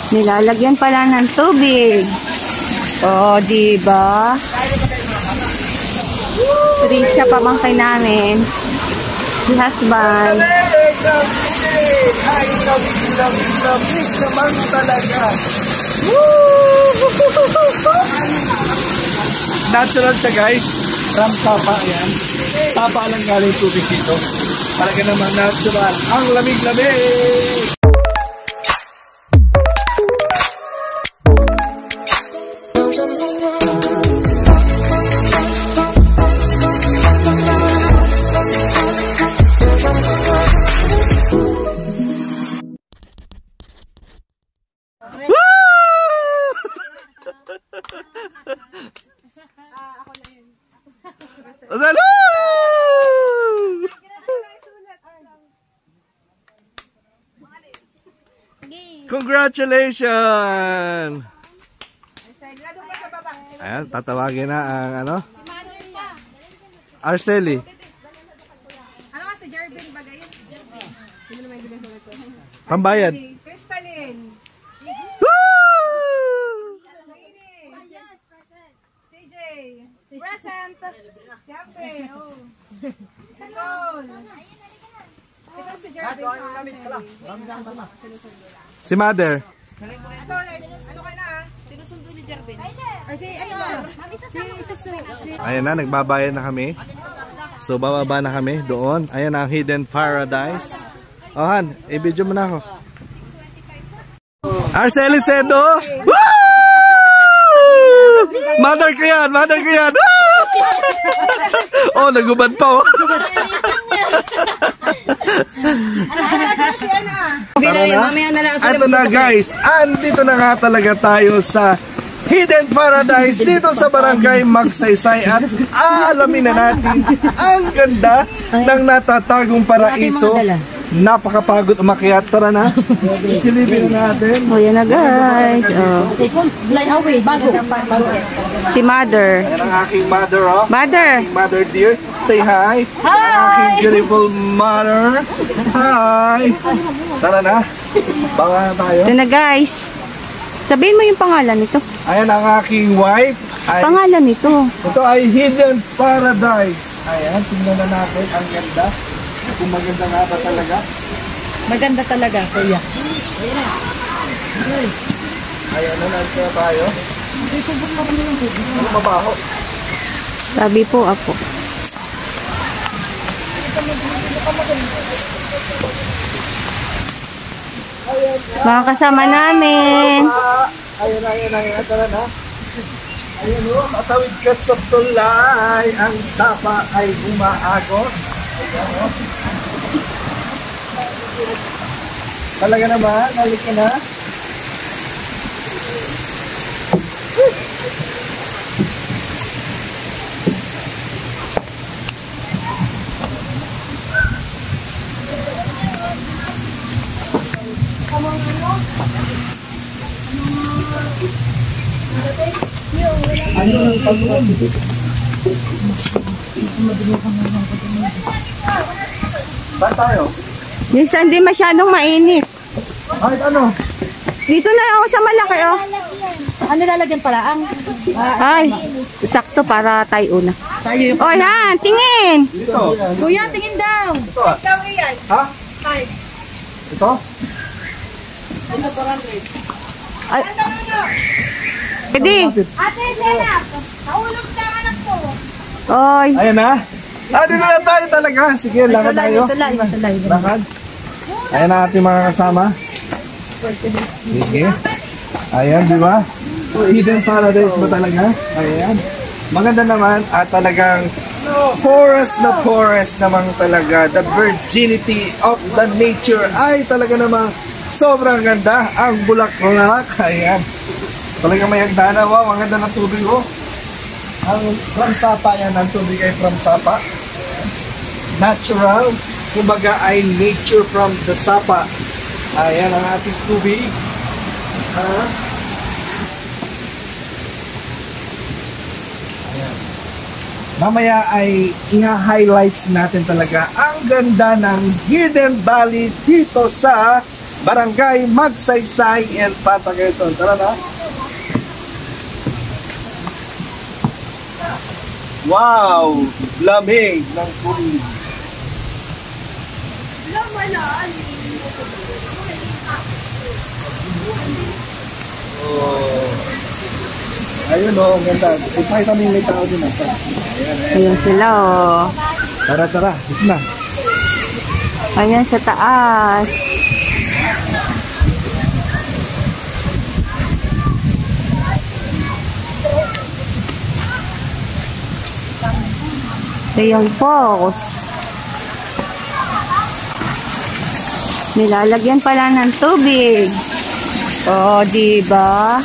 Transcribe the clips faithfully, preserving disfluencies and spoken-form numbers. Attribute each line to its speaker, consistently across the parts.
Speaker 1: Nilalagyan pala ng tubig. Oh, di ba? Trisha pamangkin namin. Si husband.
Speaker 2: Ay, labig-labig naman talaga. Natural siya, guys. From Sapa, yan. Sapa lang galing tubig dito. Talaga naman natural. Ang lamig-lamig! Congratulations! Ayan, tatawagin na ang ano? Arceli.
Speaker 3: Ano nga si Jervin ba gayon? Sino naman yung ginagawa ko?
Speaker 2: Pambayad.
Speaker 3: Crystalline. C J. Present. Siyempre. Oh. Nicole. Ito si Jervin.
Speaker 2: Si Mother.
Speaker 3: Ito, ano ka na? Sinusundo ni Jervin. Ay, si ano? Si Susu.
Speaker 2: Ayan na, nagbabayad na kami. So, bababa na kami doon. Ayan ang Hidden Paradise. Oh, Han, i-video mo na ako. Arceli Cedo! Woo! Mother ko yan! Mother ko yan! Oh, nagubad pa oh. Tara na. Ito na guys, andito na nga talaga tayo sa Hidden Paradise dito sa Barangay Magsaysay at aalamin na natin ang ganda ng natatagong paraiso. Napakapagod umakyat. Tara na. Silipin na natin.
Speaker 1: O, yan na guys. Oh. Si Mother.
Speaker 2: Ayan ang aking mother oh.
Speaker 1: Mother.
Speaker 2: Mother dear, say hi. Hi. Ang aking beautiful mother. Hi. Tara na. Baka na tayo.
Speaker 1: Ito na guys. Sabihin mo yung pangalan nito.
Speaker 2: Ayan ang aking wife. Ay,
Speaker 1: Pangalan nito.
Speaker 2: ito ay Hidden Paradise. Ayan, tingnan na natin. Ang ganda. Kung maganda nga ba talaga.
Speaker 3: Maganda talaga, kuya.
Speaker 2: Ayan na, nandito na tayo. Ano mabaho?
Speaker 1: Sabi po ako. Mga kasama namin.
Speaker 2: Ayan na, ayan na, ayan na. Tara na. Ayan o, matawid ka sa tulay. Ang sapa ay umaagos. Ayan o. Talaga naman, halik ka na. Ano ang pag-uwan? Saan tayo?
Speaker 1: Minsan di masyadong mainit.
Speaker 2: Kahit ano?
Speaker 1: Dito na ako sa malaki oh.
Speaker 3: Ano lalagyan pala? Ang
Speaker 1: Ay, sakto para tayo una.
Speaker 3: tayo yung...
Speaker 1: Oh, yan, tingin.
Speaker 2: Dito.
Speaker 3: Kuya, tingin daw.
Speaker 2: Ito ah.
Speaker 3: Ikaw iyan.
Speaker 2: Ha?
Speaker 3: Five.
Speaker 2: Ito?
Speaker 1: Ay. Pwede.
Speaker 3: Ate, Senap. Nahulog na anak ko.
Speaker 1: Oy.
Speaker 2: Ayan na. Ah, dito na tayo talaga. Sige, lakad tayo.
Speaker 3: Tulay, tulay.
Speaker 2: Lakad. Ayan na ating mga kasama. Sige. Ayan, di ba? Hidden Paradise ba talaga? Ayan. Maganda naman at talagang forest na forest naman talaga. The virginity of the nature ay talaga namang sobrang ganda. Ang bulaklak. Ayan. Talagang may hagdana. Wow, ang ganda ng tubig oh. Ang from Sapa yan. Ang tubig ay from Sapa. Natural. Kumbaga ay nature from the Sapa. Ayan ang ating tubig. Ha? Ayan. Mamaya ay i-highlights natin talaga ang ganda ng Hidden Valley dito sa Barangay Magsaysay Infanta Quezon. Tara na. Wow! Lamig ng tubig. Oh. Ayun o, oh, ganda. Ipay kami may tao din. Ayan, ayan.
Speaker 1: Ayun sila oh.
Speaker 2: Tara, tara. Ito na.
Speaker 1: Ayan sa taas. Ito yung post. Nilalagyan pala ng tubig. Oh, diba?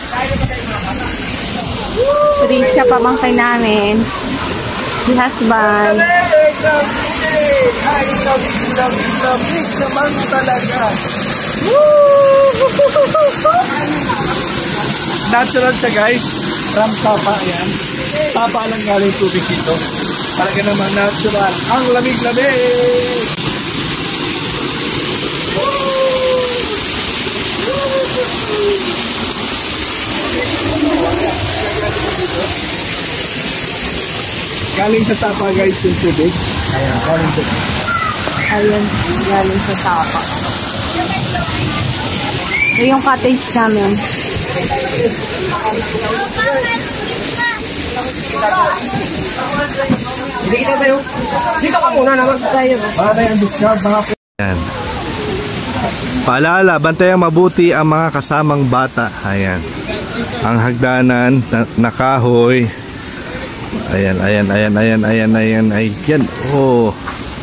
Speaker 1: Trisha, pamangkay namin. Si husband.
Speaker 2: Ay, lamig naman talaga. Natural siya, guys. From Sapa, yan. Sapa lang galing tubig dito. Talaga naman natural. Ang lamig-lamig! Galing sa Sapa, guys, yung tubig. Ayan, galing sa
Speaker 1: Ayan, galing sa Sapa. Ito yung cottage namin.
Speaker 3: Dito tayo. Dito ka muna naman tayo.
Speaker 2: para tayong discount mga po. Ayan. Paalala, bantayan mabuti ang mga kasamang bata. Ayan. Ang hagdanan na, na kahoy. Ayan, ayan, ayan, ayan, ayan, ayan, ayan. Oh.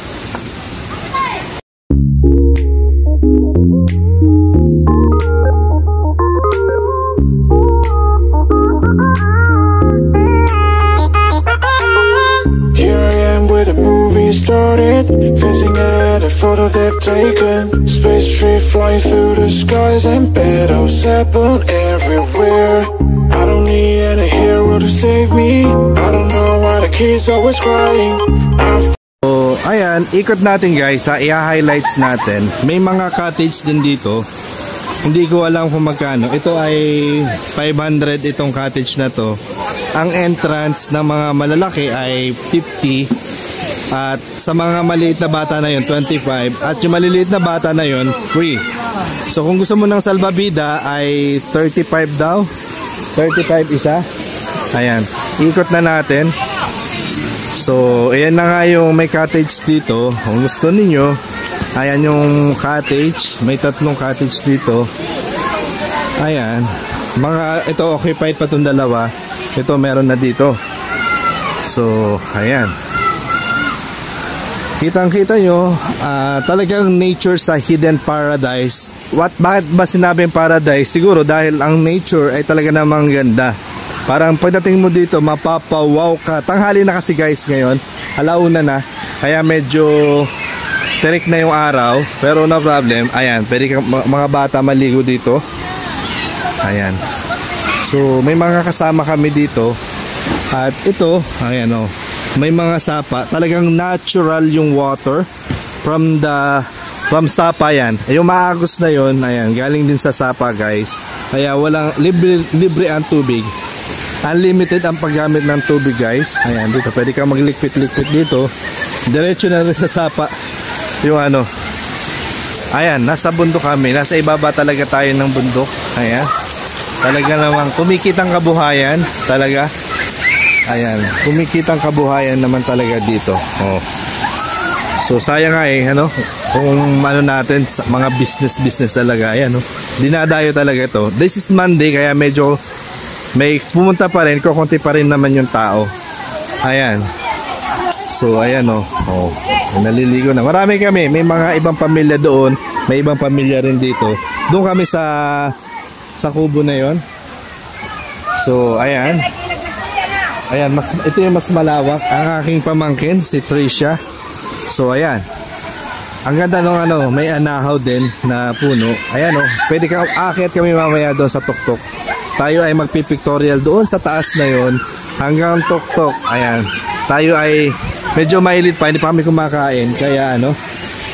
Speaker 4: Started facing at a photo they've taken. Space tree flying through the skies and battles happen everywhere. I don't need any hero to save me. I don't know why the kids always crying. I've
Speaker 2: So, ayan, ikot natin guys, ha, i-highlights natin. May mga cottage din dito. Hindi ko alam kung magkano. Ito ay five hundred itong cottage na to. Ang entrance ng mga malalaki ay fifty. At sa mga maliit na bata na yun, twenty-five. At yung maliliit na bata na yun, free. So kung gusto mo ng salbabida ay thirty-five daw. thirty-five isa. Ayan, ikot na natin. So ayan na nga yung may cottage dito. Kung gusto ninyo, ayan yung cottage. May tatlong cottage dito. Ayan. Mga, ito occupied pa itong dalawa. Ito meron na dito. So ayan. Kitang-kita nyo, uh, talagang nature sa Hidden Paradise. What, bakit ba sinabing paradise? Siguro dahil ang nature ay talaga namang ganda. Parang pagdating mo dito, mapapawaw ka. Tanghali na kasi guys ngayon, alauna na. Kaya medyo tirik na yung araw. Pero no problem, ayan, pwede ka, mga bata maligo dito. Ayan. So may mga kasama kami dito. At ito, ayan o. Oh, may mga sapa, talagang natural yung water from the from sapa yan. Yung maagos na yon, ayan, galing din sa sapa guys. Kaya walang libre, libre ang tubig. Unlimited ang paggamit ng tubig guys. Ayan, dito pwede ka maglikpit-likpit dito. Diretso na rin sa sapa. Yung ano. Ayan, nasa bundok kami. Nasa ibaba talaga tayo ng bundok. Ayan. Talaga namang kumikitang kabuhayan. Talaga. Ayan, kumikitang kabuhayan naman talaga dito. Oh. So sayang nga eh, ano, kung ano natin, mga business-business talaga. Ayan, no? Dinadayo talaga ito. This is Monday, kaya medyo may pumunta pa rin, kukunti pa rin naman yung tao. Ayan. So ayan o. Oh. Oh. Naliligo na. Marami kami, may mga ibang pamilya doon, may ibang pamilya rin dito. Doon kami sa sa kubo na yon. So ayan. Ayan, mas, ito yung mas malawak. Ang aking pamangkin, si Trisha. So, ayan. Ang ganda nung ano, may anahaw din na puno. Ayan o, oh, pwede ka, aakyat kami mamaya doon sa tuktok. Tayo ay magpipictorial doon sa taas na yon hanggang tuktok. Ayan. Tayo ay medyo mailit pa, hindi pa kami kumakain. Kaya ano,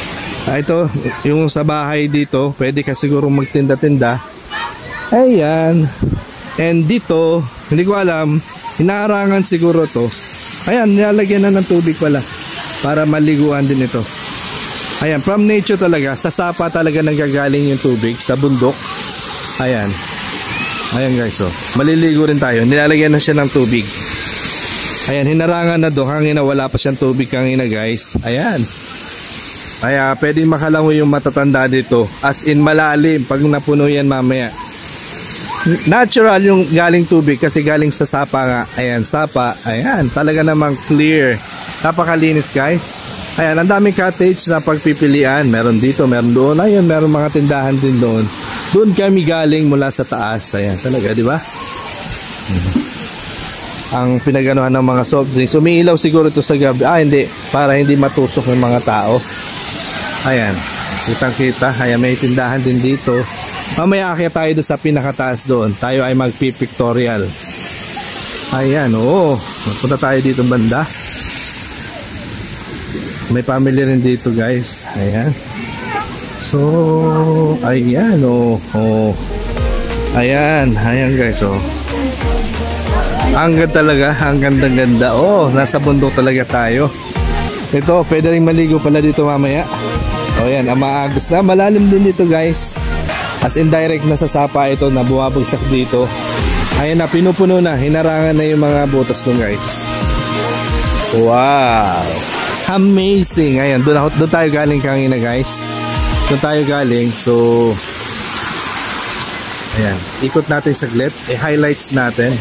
Speaker 2: Ah, ito, yung sa bahay dito, pwede ka siguro magtinda-tinda. Ayan. And dito, hindi ko alam, hinarangan siguro to. Ayan, nilalagyan na ng tubig pala para maliguan din ito. Ayan, from nature talaga, sa sapa talaga nanggagaling yung tubig, sa bundok. Ayan. Ayan guys, oh. Maliligo rin tayo. Nilalagyan na siya ng tubig. Ayan, hinarangan na doon. Hangina, wala pa siyang tubig kanina guys. Ayan. Kaya pwedeng makalangoy yung matatanda dito. As in malalim pag napuno yan mamaya. Natural yung galing tubig kasi galing sa sapa nga. Ayan, sapa. Ayan, talaga namang clear. Napakalinis guys. Ayan, ang daming cottage na pagpipilian. Meron dito, meron doon. Ayan, meron mga tindahan din doon. Doon kami galing mula sa taas. Ayan, talaga, di ba? Ang pinaganuhan ng mga soft drinks. Umiilaw siguro ito sa gabi. Ah, hindi. Para hindi matusok ng mga tao. Ayan, kitang kita. Ayan, may tindahan din dito. Mamaya akyat tayo doon sa pinakataas doon. Tayo ay mag-pictorial. Ayan, oo. Punta tayo dito banda. May family rin dito guys. Ayan. So, ayan, oo. Oh. Ayan, ayan guys, oh. Ang ganda talaga, ang ganda-ganda. Oh, nasa bundok talaga tayo. Ito, pwede rin maligo pala dito mamaya. O yan, ang maagos na. Malalim din dito guys. As in direct na sa sapa ito na bumabagsak dito. Ayan na, pinupuno na. Hinarangan na yung mga butas doon guys. Wow! Amazing! Ayan, doon, doon tayo galing kanina guys. Doon tayo galing. So, ayan, ikot natin saglit. I-highlights natin.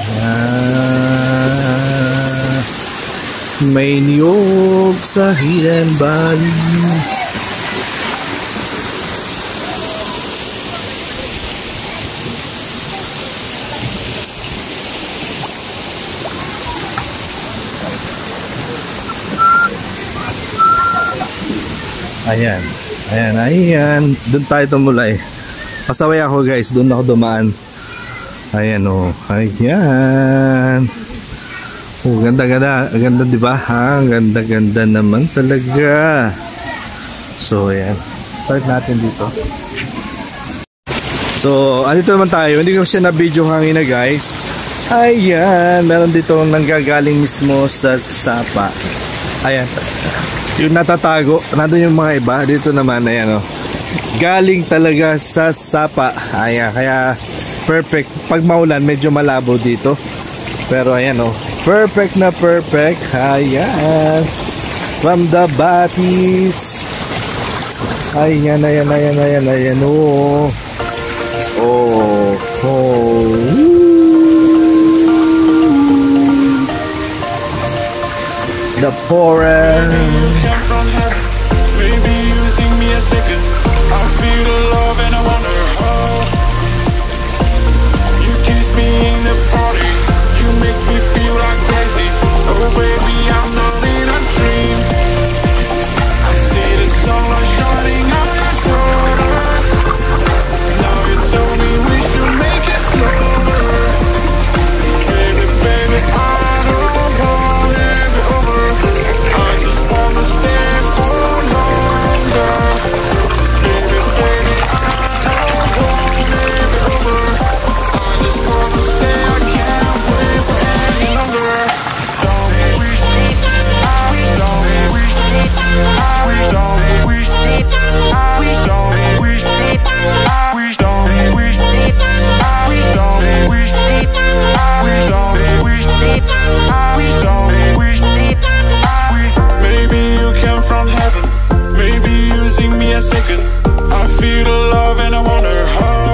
Speaker 2: Ah, may niyog sa Hidden Valley. Ayan, ayan, ayan. Doon tayo tumulay. Pasaway ako guys, doon ako dumaan. Ayan o, oh. Ayan. Oh, ganda, ganda. Ganda diba ha? Ganda, ganda naman talaga. So, ayan. Start natin dito. So, andito naman tayo. Hindi ko siya na-video kanina guys. Ayan, meron dito nanggagaling mismo sa sapa. Ayan. Yung natatago, nandun yung mga iba. Dito naman, ayan o. Galing talaga sa sapa. Ayan, kaya perfect. Pag maulan, medyo malabo dito. Pero ayan o. Perfect na perfect. Ayan. From the Batis. Ayan, ayan, ayan, ayan, ayan o. Oh, oh. The forest.
Speaker 4: Maybe using me a second. I feel the love and I wonder how. You kiss me in the party. You make me feel like crazy. Oh baby, I'm not in a dream. I see the sunlight shining on your shoulder. Now you told me we should make it slower. Baby, baby, I don't want it be over. I just wanna stay for longer. Baby, baby, I don't want it be over. I just wanna say I can't wait for any longer. Don't wish, I wish, don't wish, I wish, don't wish, I wish, don't wish, I wish, don't wish, I wish, don't wish, I wish, don't wish, I wish, don't wish, I wish. Maybe you came from heaven, maybe using me a second. I feel the love and I wonder how.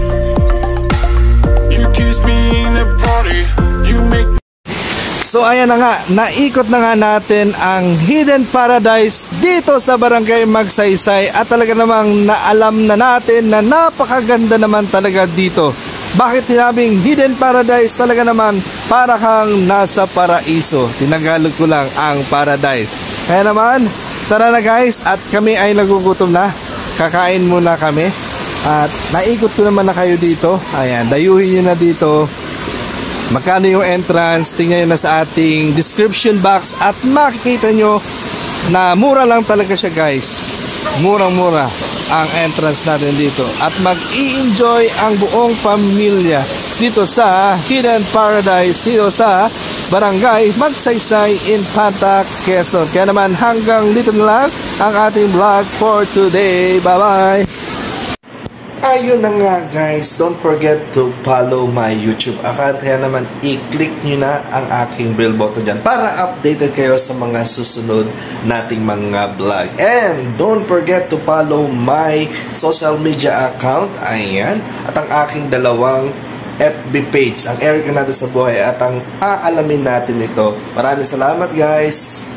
Speaker 4: You kiss me in the party, you make.
Speaker 2: So ayan na nga, naikot na nga natin ang Hidden Paradise dito sa Barangay Magsaysay at talaga namang naalam na natin na napakaganda naman talaga dito. Bakit sinabing Hidden Paradise? Talaga naman para kang nasa paraiso. Tinagalog ko lang ang paradise. Kaya naman, tara na guys at kami ay nagugutom na. Kakain muna kami at naikot ko naman na kayo dito. Ayan, dayuhin nyo na dito. Magkano yung entrance, tingnan nyo na sa ating description box at makikita nyo na mura lang talaga siya guys. murang-mura ang entrance natin dito. At mag-i-enjoy ang buong pamilya dito sa Hidden Paradise, dito sa Barangay Magsaysay, Infanta, Quezon. Kaya naman hanggang dito na lang ang ating vlog for today. Bye-bye! Ayun na nga guys, don't forget to follow my YouTube account. Kaya naman i-click nyo na ang aking bell button dyan para updated kayo sa mga susunod nating mga vlog. And don't forget to follow my social media account. Ayan. At ang aking dalawang F B page, ang Eric Ganado sa Buhay, at ang aalamin natin ito. Maraming salamat guys!